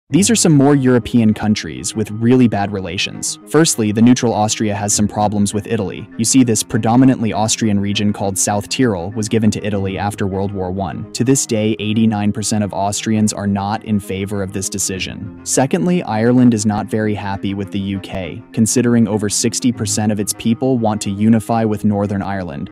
These are some more European countries with really bad relations. Firstly, the neutral Austria has some problems with Italy. You see, this predominantly Austrian region called South Tyrol was given to Italy after World War I. To this day, 89% of Austrians are not in favor of this decision. Secondly, Ireland is not very happy with the UK, considering over 60% of its people want to unify with Northern Ireland.